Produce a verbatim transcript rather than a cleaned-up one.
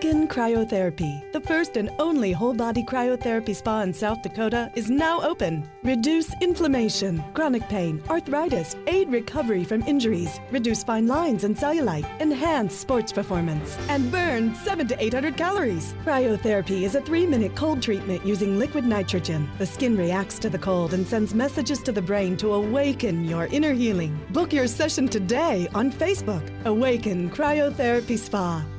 Awaken Cryotherapy, the first and only whole-body cryotherapy spa in South Dakota, is now open. Reduce inflammation, chronic pain, arthritis, aid recovery from injuries, reduce fine lines and cellulite, enhance sports performance, and burn seven to eight hundred calories. Cryotherapy is a three-minute cold treatment using liquid nitrogen. The skin reacts to the cold and sends messages to the brain to awaken your inner healing. Book your session today on Facebook. Awaken Cryotherapy Spa.